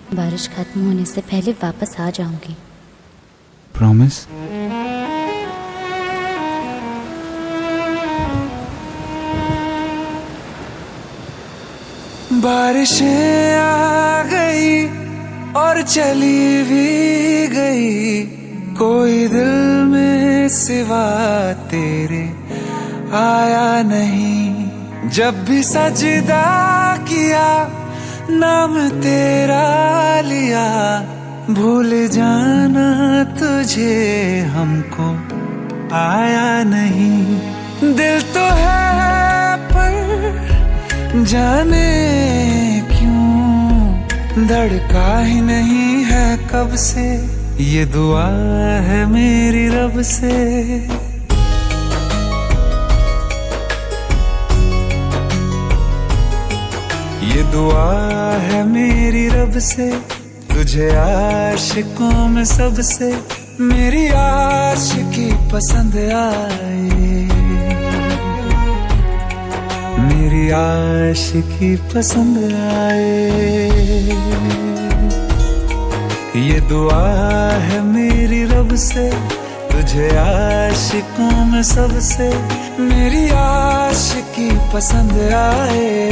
बारिश खत्म होने से पहले वापस आ जाऊंगी। प्रॉमिस? बारिशें आ गई और चली भी गई, कोई दिल में सिवा तेरे आया नहीं। जब भी सजदा किया नाम तेरा लिया, भूल जाना तुझे हमको आया नहीं। दिल तो है पर जाने क्यों धड़का ही नहीं है कब से, ये दुआ है मेरी रब से। ये दुआ है मेरी रब से, तुझे आशिकों में सबसे मेरी आशिकी पसंद आए, मेरी आशिकी पसंद आए। ये दुआ है मेरी रब से, तुझे आशिकों में सबसे मेरी आशिकी पसंद आए,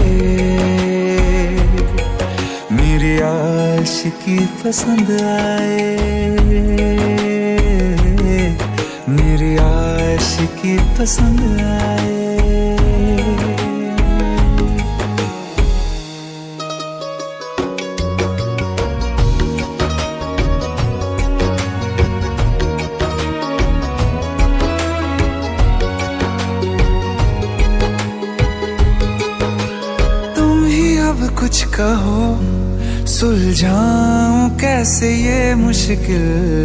मेरी आशिकी पसंद आए, मेरी आशिकी पसंद आए। कुछ कहो सुलझाऊं कैसे ये मुश्किल,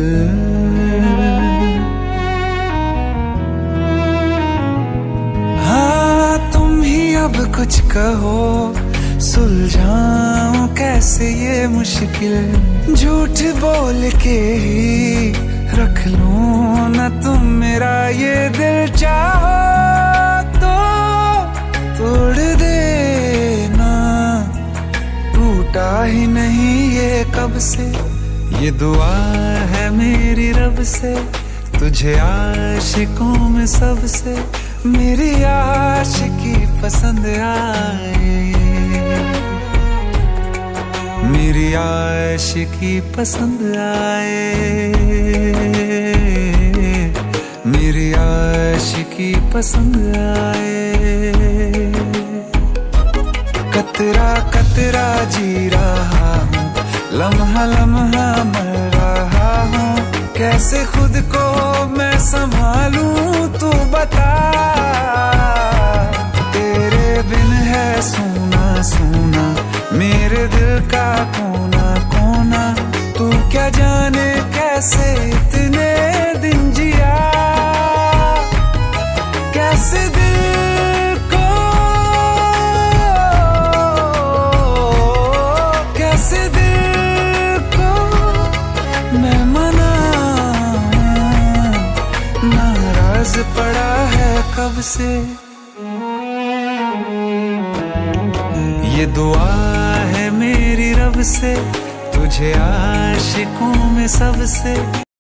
हाँ तुम ही अब कुछ कहो सुलझाऊं कैसे ये मुश्किल। झूठ बोल के ही रख लूं ना तुम मेरा ये दिल, चाहो तो तोड़ देना, टूटा ही नहीं ये कब से। ये दुआ है मेरी रब से, तुझे आशिकों में सबसे मेरी आशिकी पसंद आए, मेरी आशिकी पसंद आए, मेरी आशिकी पसंद आए। कतरा कतरा जी रहा हूँ, लम्हा लम्हा मर रहा हूँ, कैसे खुद को मैं संभालूं तू बता। तेरे बिन है सूना सूना मेरे दिल का कोना कोना, तू क्या जाने कैसे इतने दिन जिया, कैसे दिल को कैसे दिल को मैं मनाऊं, नाराज पड़ा है कब से। ये दुआ है मेरी रब से, तुझे आशिकों में सबसे